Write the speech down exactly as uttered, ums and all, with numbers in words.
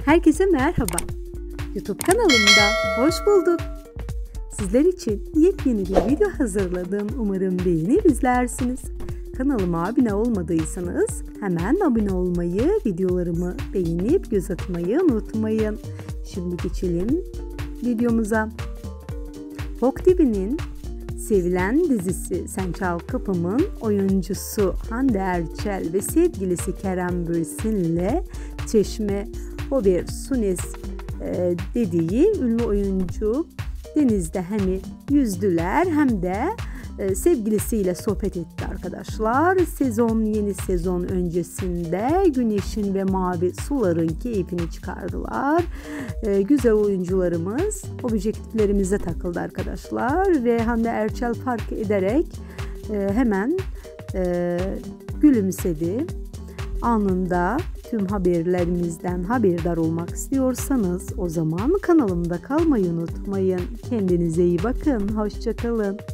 Herkese merhaba. YouTube kanalımda hoş bulduk. Sizler için yepyeni bir video hazırladım. Umarım beğenip izlersiniz. Kanalıma abone olmadıysanız hemen abone olmayı, videolarımı beğenip göz atmayı unutmayın. Şimdi geçelim videomuza. Fox T V'nin sevilen dizisi Sen Çal Kapım'ın oyuncusu Hande Erçel ve sevgilisi Kerem Bürsin'le Çeşme Hober Sunes e, dediği ünlü oyuncu denizde hem yüzdüler hem de e, sevgilisiyle sohbet etti arkadaşlar. Sezon yeni sezon öncesinde güneşin ve mavi suların keyfini çıkardılar. E, güzel oyuncularımız objektiflerimize takıldı arkadaşlar ve Hande Erçel fark ederek e, hemen e, gülümsedi. Anında tüm haberlerimizden haberdar olmak istiyorsanız o zaman kanalımda kalmayı unutmayın. Kendinize iyi bakın. Hoşça kalın.